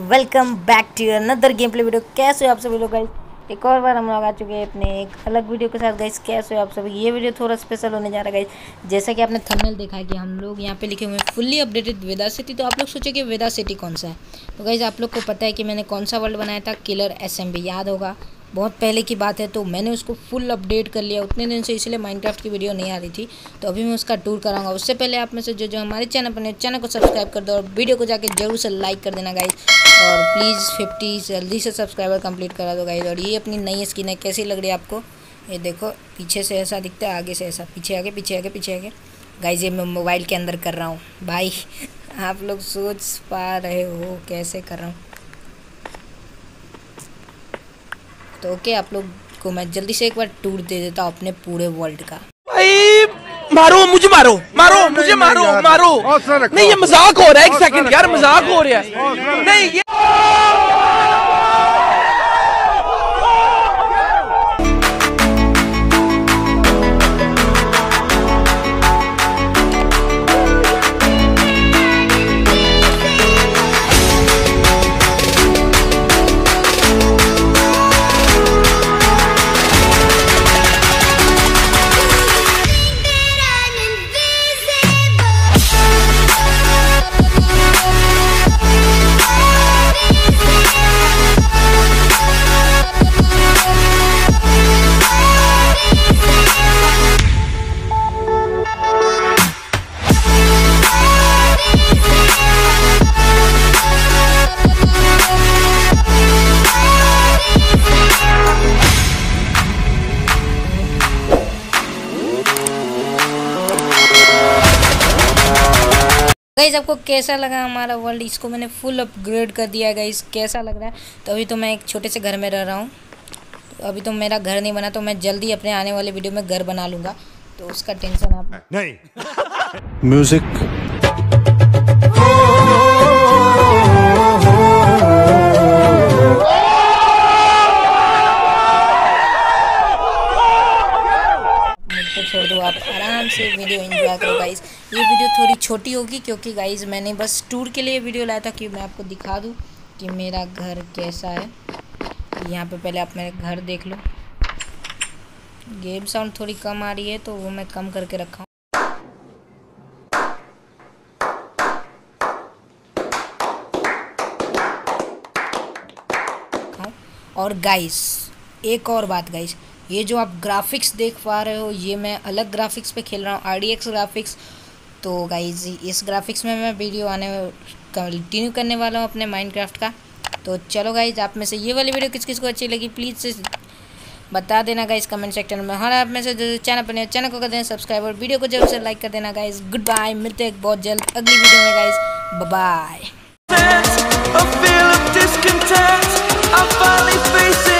Welcome back to another game play video. कैसे हो आप सभी लोग गाइस? एक और बार हम लोग आ चुके हैं अपने एक अलग वीडियो के साथ गाइस। कैसे हो आप सभी? ये वीडियो थोड़ा स्पेशल होने जा रहा है गाइस। जैसा कि आपने थंबनेल देखा है कि हम लोग यहाँ पे लिखे हुए हैं फुल्ली अपडेटेड वेदा सिटी। तो आप लोग सोचे कि वेदा सिटी कौन सा है? तो गाइस आप लोग को पता है कि मैंने कौन सा वर्ल्ड बनाया था, किलर SMB, याद होगा, बहुत पहले की बात है। तो मैंने उसको फुल अपडेट कर लिया उतने दिन से, इसलिए माइनक्राफ्ट की वीडियो नहीं आ रही थी। तो अभी मैं उसका टूर कराऊंगा। उससे पहले आप में से जो हमारे चैनल पर चैनल को सब्सक्राइब कर दो और वीडियो को जाके जरूर से लाइक कर देना गाइस। और प्लीज़ 50 जल्दी से सब्सक्राइबर कंप्लीट करा दो गाइस। और ये अपनी नई स्किन है, कैसी लग रही है आपको? ये देखो, पीछे से ऐसा दिखता है, आगे से ऐसा, पीछे आगे पीछे आगे पीछे आगे। गाइस ये मैं मोबाइल के अंदर कर रहा हूँ भाई। आप लोग सोच पा रहे हो कैसे कर रहा हूँ? तो ओके, आप लोग को मैं जल्दी से एक बार टूर दे देता हूँ अपने पूरे वर्ल्ड का। भाई मारो मुझे, मारो मारो मुझे, मारो मारो। नहीं ये मजाक हो रहा है, एक सेकंड यार, मजाक हो रहा है। नहीं ये गाइस आपको कैसा लगा हमारा वर्ल्ड? इसको मैंने फुल अपग्रेड कर दिया है गाइस। कैसा लग रहा है? तो अभी तो मैं एक छोटे से घर में रह रहा हूँ। तो अभी तो मेरा घर नहीं बना, तो मैं जल्दी अपने आने वाले वीडियो में घर बना लूँगा, तो उसका टेंशन आप नहीं। म्यूजिक छोड़ दो, आप आराम से वीडियो एंजॉय करो गाइस। ये वीडियो थोड़ी छोटी होगी क्योंकि गाइस मैंने बस टूर के लिए वीडियो लाया था कि मैं आपको दिखा दूं कि मेरा घर कैसा है। यहाँ पे पहले आप मेरा घर देख लो। गेम साउंड थोड़ी कम आ रही है तो वो मैं कम करके रखा हूँ। और गाइस एक और बात गाइस, ये जो आप ग्राफिक्स देख पा रहे हो, ये मैं अलग ग्राफिक्स पे खेल रहा हूँ, RDX ग्राफिक्स। तो गाइस इस ग्राफिक्स में मैं वीडियो कंटिन्यू करने वाला हूँ अपने माइनक्राफ्ट का। तो चलो गाइस, आप में से ये वाली वीडियो किस किस को अच्छी लगी प्लीज़ से बता देना गाइस कमेंट सेक्शन में। हर आप में से जो चैनल को कर देना सब्सक्राइब और वीडियो को जरूर से लाइक कर देना गाइस। गुड बाय, मिलते हैं बहुत जल्द अगली वीडियो में गाइस। Bye bye.